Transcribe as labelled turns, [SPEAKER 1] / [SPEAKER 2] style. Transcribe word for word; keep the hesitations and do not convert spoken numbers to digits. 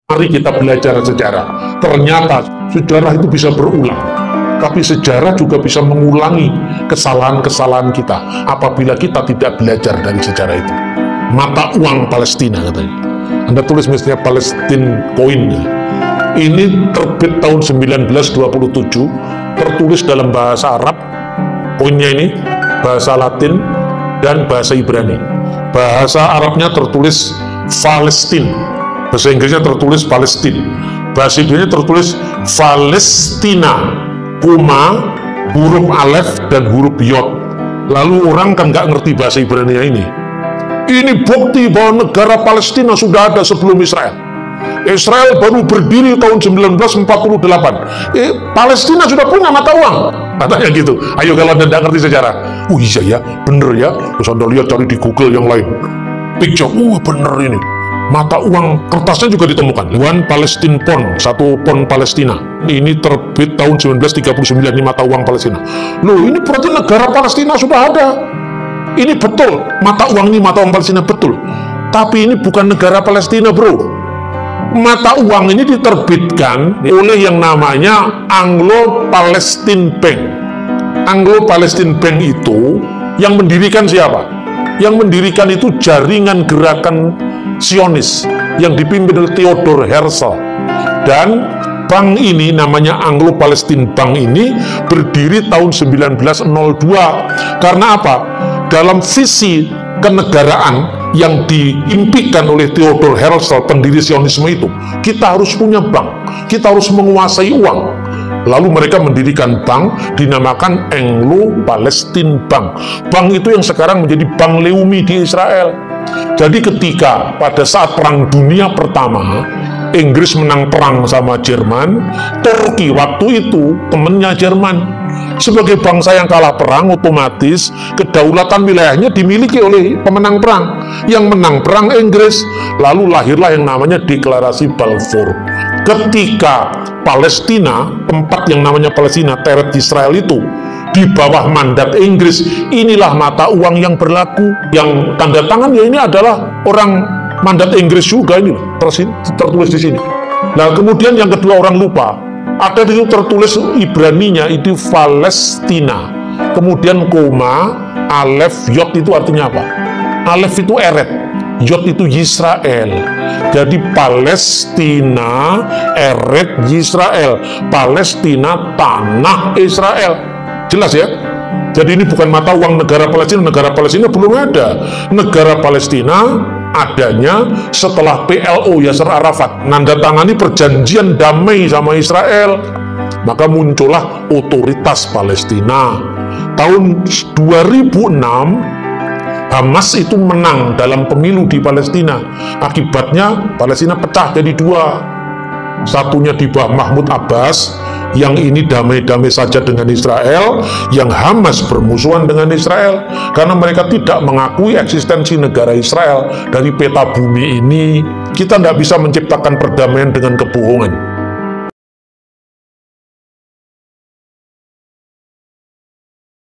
[SPEAKER 1] Mari kita belajar sejarah. Ternyata sejarah itu bisa berulang. Tapi sejarah juga bisa mengulangi kesalahan-kesalahan kita apabila kita tidak belajar dari sejarah itu. Mata uang Palestina katanya. Anda tulis misalnya Palestine Coin. Ini terbit tahun sembilan belas dua puluh tujuh, tertulis dalam bahasa Arab. Koinnya ini bahasa Latin dan bahasa Ibrani. Bahasa Arabnya tertulis Palestine. Bahasa Inggrisnya tertulis Palestine. Bahasa Ibrani tertulis Palestina, koma, huruf alef dan huruf yod. Lalu orang kan nggak ngerti bahasa Ibrani ini. Ini bukti bahwa negara Palestina sudah ada sebelum Israel. Israel baru berdiri tahun seribu sembilan ratus empat puluh delapan. Eh, Palestina sudah punya mata uang. Katanya gitu. Ayo kalau Anda nggak ngerti sejarah. Oh iya ya, bener ya. Terus Anda lihat cari di Google yang lain. Picture, oh bener ini. Mata uang kertasnya juga ditemukan. One Palestine Pound, satu pound Palestina. Ini terbit tahun seribu sembilan ratus tiga puluh sembilan, ini mata uang Palestina. Loh, ini berarti negara Palestina sudah ada. Ini betul, mata uang ini mata uang Palestina betul. Tapi ini bukan negara Palestina, bro. Mata uang ini diterbitkan oleh yang namanya Anglo-Palestine Bank. Anglo-Palestine Bank itu yang mendirikan siapa? Yang mendirikan itu jaringan gerakan Zionis yang dipimpin oleh Theodor Herzl. Dan bank ini namanya Anglo-Palestine Bank ini berdiri tahun seribu sembilan ratus dua. Karena apa? Dalam visi kenegaraan yang diimpikan oleh Theodor Herzl, pendiri Zionisme itu, kita harus punya bank, kita harus menguasai uang. Lalu mereka mendirikan bank dinamakan Anglo-Palestine Bank. Bank itu yang sekarang menjadi Bank Leumi di Israel. Jadi ketika pada saat Perang Dunia Pertama, Inggris menang perang sama Jerman, Turki waktu itu temennya Jerman. Sebagai bangsa yang kalah perang, otomatis kedaulatan wilayahnya dimiliki oleh pemenang perang. Yang menang perang Inggris. Lalu lahirlah yang namanya Deklarasi Balfour. Ketika Palestina, tempat yang namanya Palestina, teret Israel itu, di bawah mandat Inggris, inilah mata uang yang berlaku. Yang tanda tangan ya ini adalah orang mandat Inggris juga, ini tertulis di sini. Nah kemudian yang kedua orang lupa, ada di situ tertulis Ibraninya itu Palestina, kemudian koma, alef, yod itu artinya apa? Alef itu eret, yod itu Yisrael. Jadi Palestina, eret Yisrael, Palestina tanah Israel. Jelas ya? Jadi ini bukan mata uang negara Palestina. Negara Palestina belum ada. Negara Palestina adanya setelah P L O Yasser Arafat nandatangani perjanjian damai sama Israel, maka muncullah otoritas Palestina. Tahun dua ribu enam Hamas itu menang dalam pemilu di Palestina. Akibatnya Palestina pecah jadi dua. Satunya di bawah Mahmud Abbas, yang ini damai-damai saja dengan Israel, yang Hamas bermusuhan dengan Israel, karena mereka tidak mengakui eksistensi negara Israel. Dari peta bumi ini, kita tidak bisa menciptakan perdamaian dengan kebohongan.